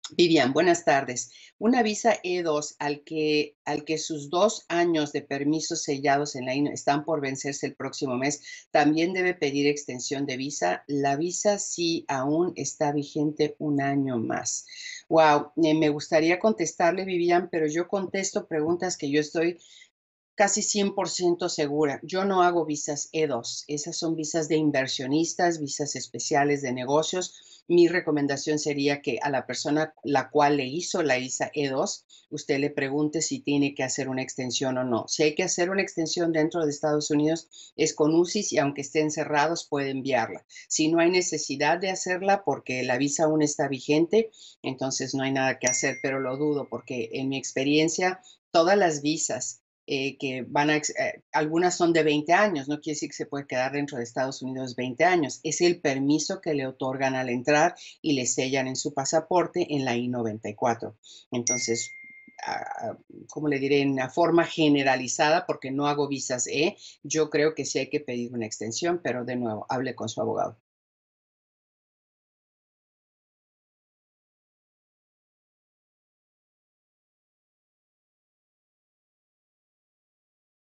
Vivian, buenas tardes. Una visa E2 al que sus 2 años de permiso sellados en la INE están por vencerse el próximo mes, ¿también debe pedir extensión de visa? La visa sí aún está vigente un año más. Wow, me gustaría contestarle, Vivian, pero yo contesto preguntas que yo estoy casi 100% segura. Yo no hago visas E2. Esas son visas de inversionistas, visas especiales de negocios. Mi recomendación sería que a la persona la cual le hizo la visa E2, usted le pregunte si tiene que hacer una extensión o no. Si hay que hacer una extensión dentro de Estados Unidos, es con UCIS y aunque estén cerrados, puede enviarla. Si no hay necesidad de hacerla porque la visa aún está vigente, entonces no hay nada que hacer, pero lo dudo porque en mi experiencia, todas las visas que algunas son de 20 años, no quiere decir que se puede quedar dentro de Estados Unidos 20 años, es el permiso que le otorgan al entrar y le sellan en su pasaporte en la I-94. Entonces, como le diré, en una forma generalizada, porque no hago visas yo creo que sí hay que pedir una extensión, pero de nuevo, hable con su abogado.